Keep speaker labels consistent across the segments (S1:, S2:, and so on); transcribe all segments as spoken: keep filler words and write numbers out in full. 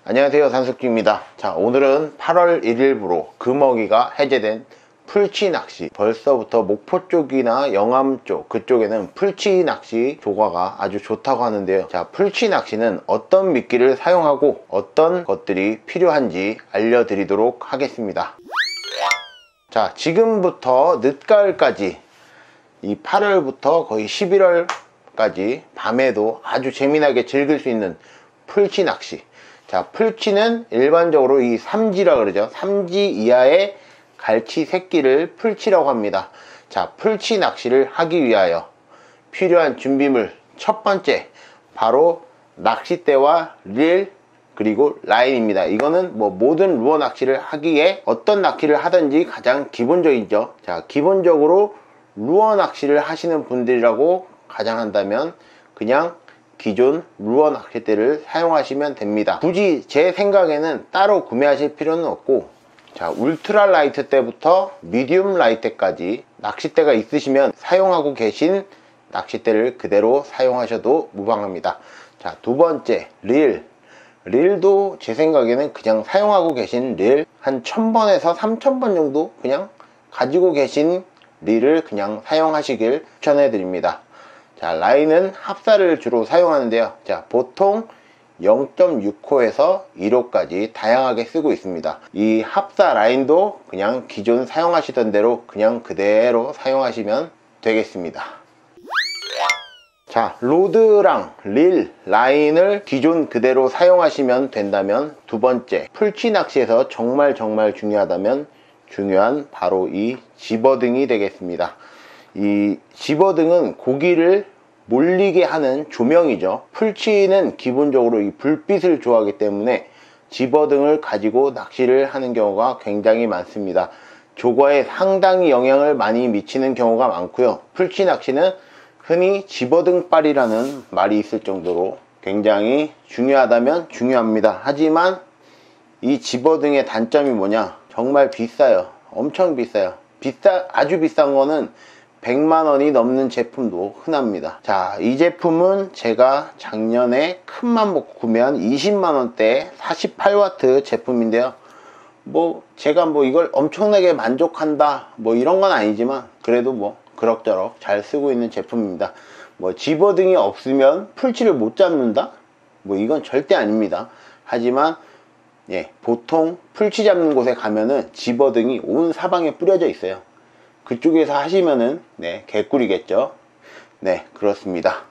S1: 안녕하세요, 산석주입니다. 자, 오늘은 팔월 일일부로 금어기가 해제된 풀치 낚시, 벌써부터 목포 쪽이나 영암 쪽 그쪽에는 풀치 낚시 조과가 아주 좋다고 하는데요. 자, 풀치 낚시는 어떤 미끼를 사용하고 어떤 것들이 필요한지 알려드리도록 하겠습니다. 자, 지금부터 늦가을까지 이 팔월부터 거의 십일월까지 밤에도 아주 재미나게 즐길 수 있는 풀치 낚시. 자, 풀치는 일반적으로 이 삼지라 그러죠. 삼지 이하의 갈치 새끼를 풀치라고 합니다. 자, 풀치 낚시를 하기 위하여 필요한 준비물 첫 번째, 바로 낚싯대와 릴 그리고 라인입니다. 이거는 뭐 모든 루어 낚시를 하기에 어떤 낚시를 하든지 가장 기본적이죠. 자, 기본적으로 루어 낚시를 하시는 분들이라고 가정한다면 그냥 기존 루어 낚싯대를 사용하시면 됩니다. 굳이 제 생각에는 따로 구매하실 필요는 없고, 자, 울트라 라이트 때부터 미디움 라이트 때까지 낚싯대가 있으시면 사용하고 계신 낚싯대를 그대로 사용하셔도 무방합니다. 자, 두 번째, 릴. 릴도 제 생각에는 그냥 사용하고 계신 릴 한 천 번에서 삼천 번 정도 그냥 가지고 계신 릴을 그냥 사용하시길 추천해 드립니다. 자, 라인은 합사를 주로 사용하는데요. 자, 보통 영 점 육 호에서 일 호까지 다양하게 쓰고 있습니다. 이 합사 라인도 그냥 기존 사용하시던 대로 그냥 그대로 사용하시면 되겠습니다. 자, 로드랑 릴, 라인을 기존 그대로 사용하시면 된다면, 두 번째, 풀치 낚시에서 정말 정말 중요하다면 중요한 바로 이 집어등이 되겠습니다. 이 집어등은 고기를 몰리게 하는 조명이죠. 풀치는 기본적으로 이 불빛을 좋아하기 때문에 집어등을 가지고 낚시를 하는 경우가 굉장히 많습니다. 조과에 상당히 영향을 많이 미치는 경우가 많고요. 풀치 낚시는 흔히 집어등발이라는 말이 있을 정도로 굉장히 중요하다면 중요합니다. 하지만 이 집어등의 단점이 뭐냐? 정말 비싸요. 엄청 비싸요. 비싸, 아주 비싼 거는 백만 원이 넘는 제품도 흔합니다. 자, 이 제품은 제가 작년에 큰맘 먹고 구매한 이십만 원대 사십팔 와트 제품인데요. 뭐 제가 뭐 이걸 엄청나게 만족한다 뭐 이런 건 아니지만 그래도 뭐 그럭저럭 잘 쓰고 있는 제품입니다. 뭐 집어등이 없으면 풀치를 못 잡는다? 뭐 이건 절대 아닙니다. 하지만 예, 보통 풀치 잡는 곳에 가면은 집어등이 온 사방에 뿌려져 있어요. 그쪽에서 하시면은 네, 개꿀이겠죠. 네, 그렇습니다.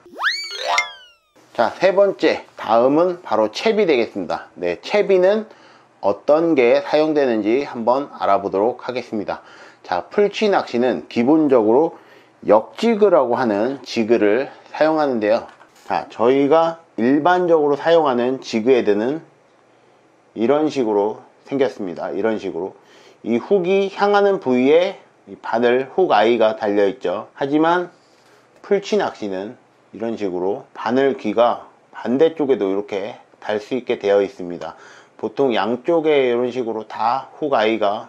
S1: 자, 세 번째, 다음은 바로 채비 되겠습니다. 네, 채비는 어떤 게 사용되는지 한번 알아보도록 하겠습니다. 자, 풀치 낚시는 기본적으로 역지그라고 하는 지그를 사용하는데요. 자, 저희가 일반적으로 사용하는 지그 헤드는 이런 식으로 생겼습니다. 이런 식으로 이 훅이 향하는 부위에 이 바늘 훅 아이가 달려 있죠. 하지만 풀치 낚시는 이런 식으로 바늘 귀가 반대쪽에도 이렇게 달 수 있게 되어 있습니다. 보통 양쪽에 이런 식으로 다 훅 아이가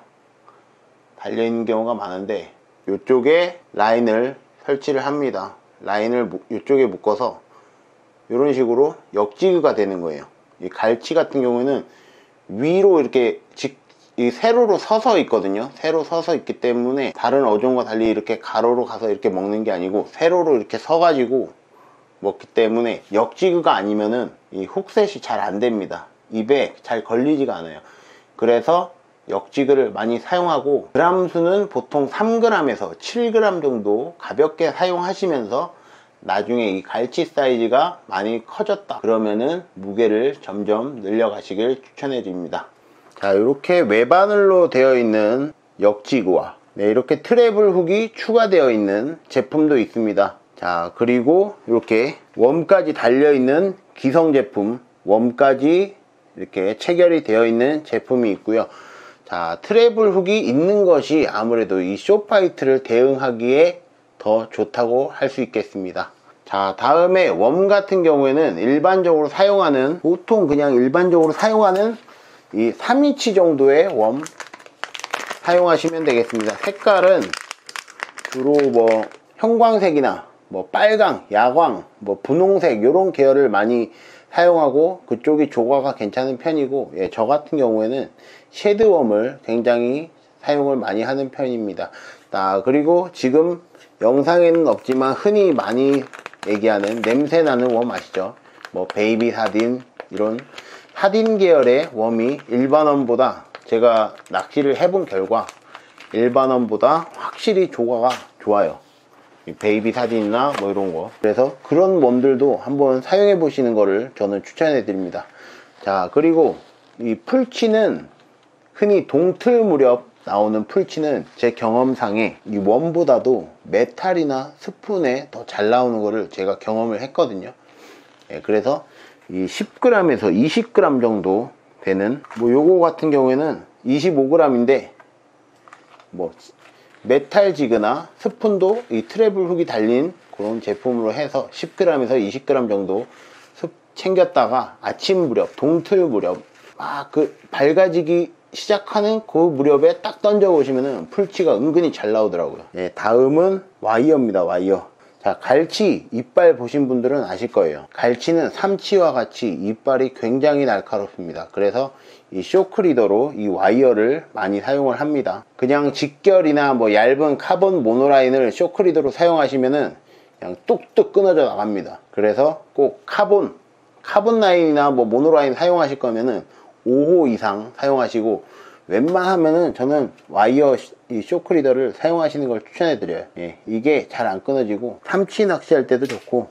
S1: 달려 있는 경우가 많은데 이쪽에 라인을 설치를 합니다. 라인을 이쪽에 묶어서 이런 식으로 역지그가 되는 거예요. 이 갈치 같은 경우에는 위로 이렇게 직 이 세로로 서서 있거든요. 세로 서서 있기 때문에 다른 어종과 달리 이렇게 가로로 가서 이렇게 먹는 게 아니고 세로로 이렇게 서 가지고 먹기 때문에 역지그가 아니면은 이 훅셋이 잘 안 됩니다. 입에 잘 걸리지가 않아요. 그래서 역지그를 많이 사용하고 그람 수는 보통 삼 그램에서 칠 그램 정도 가볍게 사용하시면서 나중에 이 갈치 사이즈가 많이 커졌다 그러면은 무게를 점점 늘려 가시길 추천해 드립니다. 자, 이렇게 외바늘로 되어 있는 역지그와 네, 이렇게 트래블 훅이 추가되어 있는 제품도 있습니다. 자, 그리고 이렇게 웜까지 달려 있는 기성 제품, 웜까지 이렇게 체결이 되어 있는 제품이 있고요. 자, 트래블 훅이 있는 것이 아무래도 이 쇼파이트를 대응하기에 더 좋다고 할 수 있겠습니다. 자, 다음에 웜 같은 경우에는 일반적으로 사용하는, 보통 그냥 일반적으로 사용하는 이 삼 인치 정도의 웜 사용하시면 되겠습니다. 색깔은 주로 뭐 형광색이나 뭐 빨강, 야광, 뭐 분홍색 이런 계열을 많이 사용하고 그쪽이 조과가 괜찮은 편이고, 예, 저 같은 경우에는 쉐드웜을 굉장히 사용을 많이 하는 편입니다. 아, 그리고 지금 영상에는 없지만 흔히 많이 얘기하는 냄새나는 웜 아시죠? 뭐 베이비 사딘, 이런 사딘 계열의 웜이 일반 웜보다, 제가 낚시를 해본 결과 일반 웜보다 확실히 조과가 좋아요. 베이비 사딘이나 뭐 이런 거. 그래서 그런 웜들도 한번 사용해 보시는 거를 저는 추천해 드립니다. 자, 그리고 이 풀치는 흔히 동틀 무렵 나오는 풀치는 제 경험상에 이 웜보다도 메탈이나 스푼에 더 잘 나오는 거를 제가 경험을 했거든요. 예, 그래서 이 십 그램에서 이십 그램 정도 되는, 뭐 요거 같은 경우에는 이십오 그램인데 뭐 메탈 지그나 스푼도 이 트래블 훅이 달린 그런 제품으로 해서 십 그램에서 이십 그램 정도 챙겼다가 아침 무렵, 동틀 무렵 막 그 밝아지기 시작하는 그 무렵에 딱 던져 보시면은 풀치가 은근히 잘 나오더라고요. 예, 다음은 와이어입니다. 와이어. 자, 갈치 이빨 보신 분들은 아실 거예요. 갈치는 삼치와 같이 이빨이 굉장히 날카롭습니다. 그래서 이 쇼크리더로 이 와이어를 많이 사용을 합니다. 그냥 직결이나 뭐 얇은 카본 모노라인을 쇼크리더로 사용하시면은 그냥 뚝뚝 끊어져 나갑니다. 그래서 꼭 카본 카본 라인이나 뭐 모노라인 사용하실 거면은 오 호 이상 사용하시고, 웬만하면은 저는 와이어 이 쇼크리더를 사용하시는 걸 추천해 드려요. 예, 이게 잘 안 끊어지고 삼치 낚시할 때도 좋고.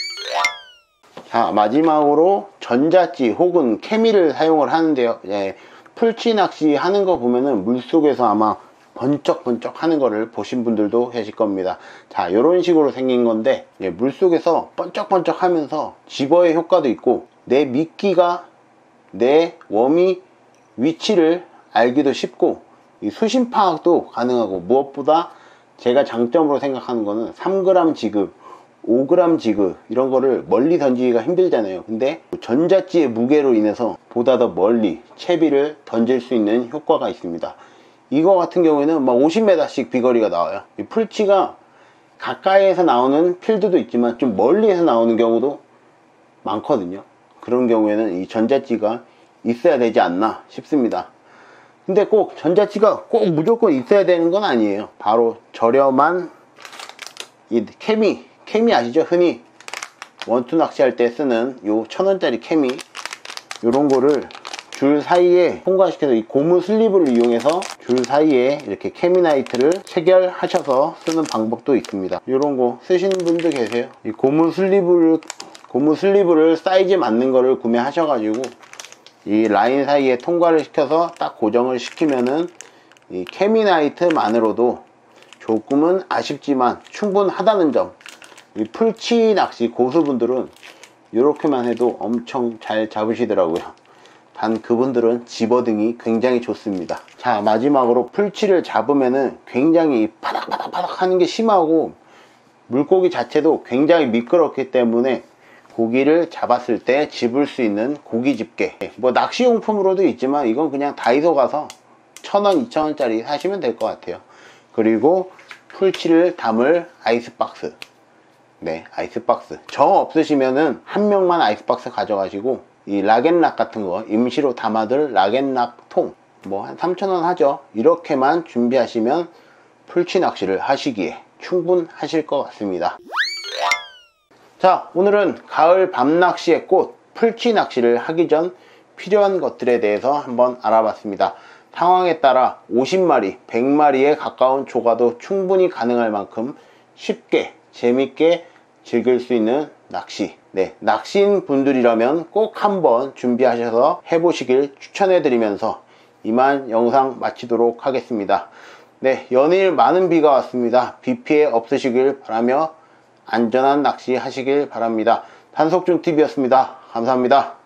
S1: 자, 마지막으로 전자찌 혹은 케미를 사용을 하는데요. 예, 풀치 낚시 하는 거 보면은 물속에서 아마 번쩍번쩍 하는 거를 보신 분들도 계실 겁니다. 자, 요런 식으로 생긴 건데, 예, 물속에서 번쩍번쩍 하면서 집어의 효과도 있고, 내 미끼가 내 웜이 위치를 알기도 쉽고, 이 수심 파악도 가능하고, 무엇보다 제가 장점으로 생각하는 거는 삼 그램 지그, 오 그램 지그 이런 거를 멀리 던지기가 힘들잖아요. 근데 전자찌의 무게로 인해서 보다 더 멀리 채비를 던질 수 있는 효과가 있습니다. 이거 같은 경우에는 막 오십 미터씩 비거리가 나와요. 이 풀치가 가까이에서 나오는 필드도 있지만 좀 멀리에서 나오는 경우도 많거든요. 그런 경우에는 이 전자찌가 있어야 되지 않나 싶습니다. 근데 꼭 전자찌가 꼭 무조건 있어야 되는 건 아니에요. 바로 저렴한 이 케미, 케미 아시죠? 흔히 원투 낚시할 때 쓰는 요 천 원짜리 케미, 요런 거를 줄 사이에 통과시켜서 이 고무 슬리브를 이용해서 줄 사이에 이렇게 케미나이트를 체결하셔서 쓰는 방법도 있습니다. 요런 거 쓰시는 분도 계세요. 이 고무 슬리브를 고무 슬리브를 사이즈 맞는 거를 구매하셔가지고 이 라인 사이에 통과를 시켜서 딱 고정을 시키면은 이 케미나이트만으로도 조금은 아쉽지만 충분하다는 점, 이 풀치 낚시 고수분들은 이렇게만 해도 엄청 잘 잡으시더라고요. 단 그분들은 집어등이 굉장히 좋습니다. 자, 마지막으로 풀치를 잡으면은 굉장히 파닥파닥파닥 하는 게 심하고, 물고기 자체도 굉장히 미끄럽기 때문에 고기를 잡았을 때 집을 수 있는 고기 집게, 뭐 낚시용품으로도 있지만 이건 그냥 다이소 가서 천 원, 이천 원짜리 사시면 될 것 같아요. 그리고 풀치를 담을 아이스박스, 네, 아이스박스. 정 없으시면은 한 명만 아이스박스 가져가시고, 이 락앤락 같은 거 임시로 담아둘 락앤락 통, 뭐 한 삼천 원 하죠. 이렇게만 준비하시면 풀치 낚시를 하시기에 충분하실 것 같습니다. 자, 오늘은 가을 밤낚시의 꽃 풀치 낚시를 하기 전 필요한 것들에 대해서 한번 알아봤습니다. 상황에 따라 오십 마리, 백 마리에 가까운 조과도 충분히 가능할 만큼 쉽게 재밌게 즐길 수 있는 낚시, 네, 낚시인 분들이라면 꼭 한번 준비하셔서 해보시길 추천해 드리면서 이만 영상 마치도록 하겠습니다. 네, 연일 많은 비가 왔습니다. 비 피해 없으시길 바라며 안전한 낚시 하시길 바랍니다. 단속준티비였습니다. 감사합니다.